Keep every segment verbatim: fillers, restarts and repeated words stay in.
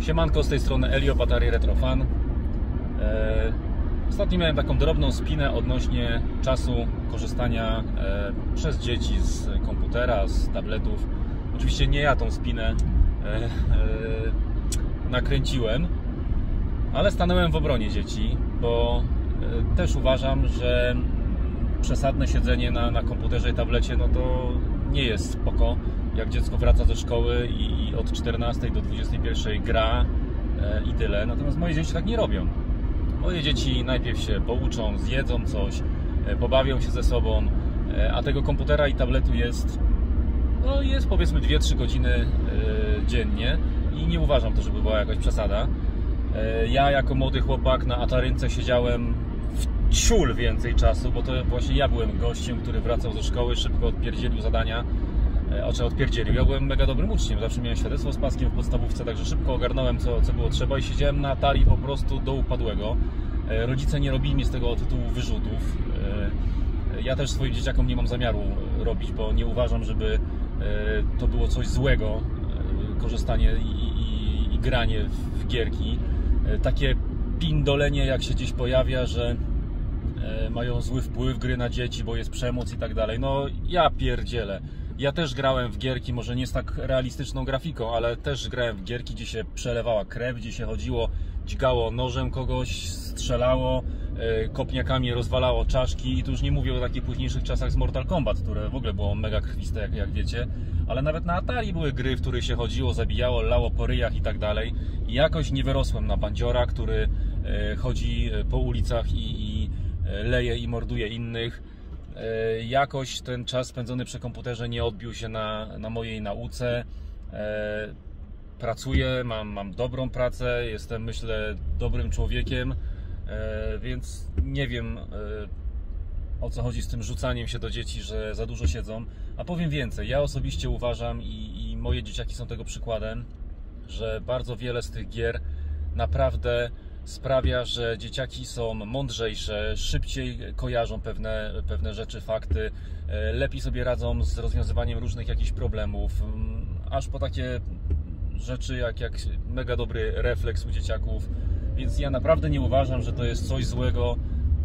Siemanko, z tej strony Elio, Battery Retro Fan. Eee, ostatnio miałem taką drobną spinę odnośnie czasu korzystania e, przez dzieci z komputera, z tabletów. Oczywiście nie ja tą spinę e, e, nakręciłem, ale stanąłem w obronie dzieci, bo e, też uważam, że przesadne siedzenie na, na komputerze i tablecie, no to nie jest spoko. Jak dziecko wraca ze szkoły i, i od czternastej do dwudziestej pierwszej gra e, i tyle. Natomiast moje dzieci tak nie robią. Moje dzieci najpierw się pouczą, zjedzą coś, e, pobawią się ze sobą, e, a tego komputera i tabletu jest, no jest powiedzmy dwie trzy godziny e, dziennie i nie uważam to, żeby była jakaś przesada. E, ja jako młody chłopak na Atarynce siedziałem w ciul więcej czasu, bo to właśnie ja byłem gościem, który wracał ze szkoły, szybko odpierdzielił zadania. Oczy odpierdzielił. Ja byłem mega dobrym uczniem, zawsze miałem świadectwo z paskiem w podstawówce, także szybko ogarnąłem co, co było trzeba i siedziałem na Atari po prostu do upadłego. Rodzice nie robili mi z tego tytułu wyrzutów. Ja też swoim dzieciakom nie mam zamiaru robić, bo nie uważam, żeby to było coś złego, korzystanie i, i, i granie w gierki. Takie pindolenie, jak się gdzieś pojawia, że mają zły wpływ gry na dzieci, bo jest przemoc i tak dalej. No ja pierdzielę. Ja też grałem w gierki, może nie z tak realistyczną grafiką, ale też grałem w gierki, gdzie się przelewała krew, gdzie się chodziło, dźgało nożem kogoś, strzelało, kopniakami rozwalało czaszki i tu już nie mówię o takich późniejszych czasach z Mortal Kombat, które w ogóle było mega krwiste, jak, jak wiecie, ale nawet na Atari były gry, w których się chodziło, zabijało, lało po ryjach i tak dalej i jakoś nie wyrosłem na bandziora, który chodzi po ulicach i, i leje i morduje innych. Jakoś ten czas spędzony przy komputerze nie odbił się na, na mojej nauce. Pracuję, mam, mam dobrą pracę, jestem, myślę, dobrym człowiekiem, więc nie wiem, o co chodzi z tym rzucaniem się do dzieci, że za dużo siedzą. A powiem więcej, ja osobiście uważam i, i moje dzieciaki są tego przykładem, że bardzo wiele z tych gier naprawdę sprawia, że dzieciaki są mądrzejsze, szybciej kojarzą pewne, pewne rzeczy, fakty, lepiej sobie radzą z rozwiązywaniem różnych jakichś problemów, aż po takie rzeczy jak, jak mega dobry refleks u dzieciaków, więc ja naprawdę nie uważam, że to jest coś złego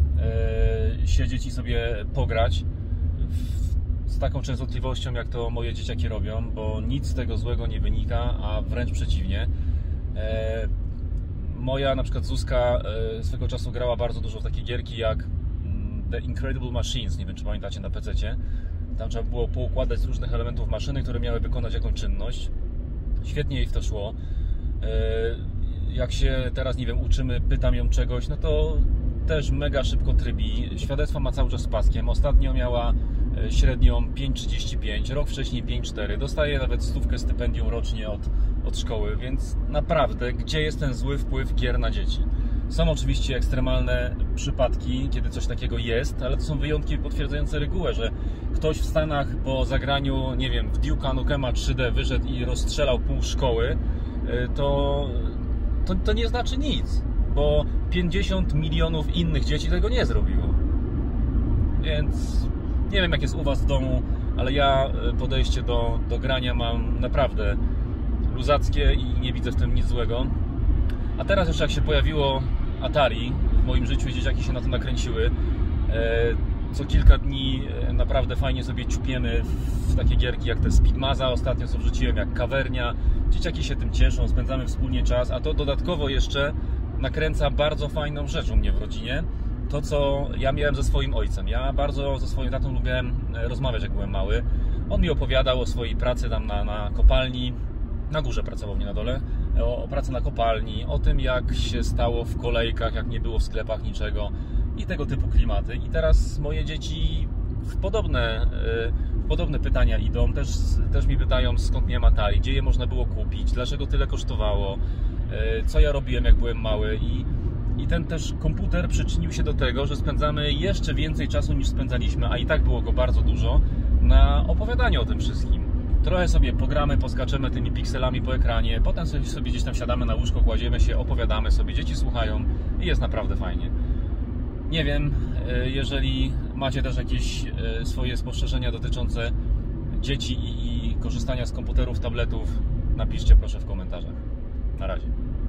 e, siedzieć i sobie pograć w, z taką częstotliwością, jak to moje dzieciaki robią, bo nic z tego złego nie wynika, a wręcz przeciwnie. E, Moja na przykład Zuzka e, swego czasu grała bardzo dużo w takie gierki jak The Incredible Machines, nie wiem czy pamiętacie, na pececie. Tam trzeba było poukładać z różnych elementów maszyny, które miały wykonać jakąś czynność. Świetnie jej w to szło. E, jak się teraz, nie wiem, uczymy, pytam ją czegoś, no to też mega szybko trybi. Świadectwo ma cały czas z paskiem. Ostatnio miała średnią pięć trzydzieści pięć, rok wcześniej pięć cztery. Dostaje nawet stówkę stypendium rocznie od, od szkoły, więc naprawdę, gdzie jest ten zły wpływ gier na dzieci? Są oczywiście ekstremalne przypadki, kiedy coś takiego jest, ale to są wyjątki potwierdzające regułę, że ktoś w Stanach po zagraniu, nie wiem, w Duke'a Nukema trzy D wyszedł i rozstrzelał pół szkoły, to, to, to nie znaczy nic, bo pięćdziesiąt milionów innych dzieci tego nie zrobiło. Więc nie wiem, jak jest u Was w domu, ale ja podejście do, do grania mam naprawdę luzackie i nie widzę w tym nic złego. A teraz już jak się pojawiło Atari w moim życiu i dzieciaki się na to nakręciły, co kilka dni naprawdę fajnie sobie ciupiemy w takie gierki jak te Speedmaza ostatnio, co wrzuciłem, jak Kawernia. Dzieciaki się tym cieszą, spędzamy wspólnie czas, a to dodatkowo jeszcze nakręca bardzo fajną rzecz u mnie w rodzinie. To, co ja miałem ze swoim ojcem. Ja bardzo ze swoim tatą lubiłem rozmawiać, jak byłem mały. On mi opowiadał o swojej pracy tam na, na kopalni. Na górze pracował, nie na dole. O, o pracy na kopalni, o tym, jak się stało w kolejkach, jak nie było w sklepach niczego i tego typu klimaty. I teraz moje dzieci w podobne, w podobne pytania idą. Też, też mi pytają, skąd miałem Atari, gdzie je można było kupić, dlaczego tyle kosztowało, co ja robiłem, jak byłem mały. I I ten też komputer przyczynił się do tego, że spędzamy jeszcze więcej czasu niż spędzaliśmy, a i tak było go bardzo dużo, na opowiadaniu o tym wszystkim. Trochę sobie pogramy, poskaczemy tymi pikselami po ekranie, potem sobie, sobie gdzieś tam siadamy na łóżko, kładziemy się, opowiadamy sobie, dzieci słuchają i jest naprawdę fajnie. Nie wiem, jeżeli macie też jakieś swoje spostrzeżenia dotyczące dzieci i korzystania z komputerów, tabletów, napiszcie proszę w komentarzach. Na razie.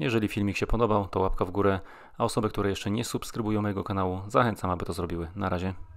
Jeżeli filmik się podobał, to łapka w górę, a osoby, które jeszcze nie subskrybują mojego kanału, zachęcam, aby to zrobiły. Na razie.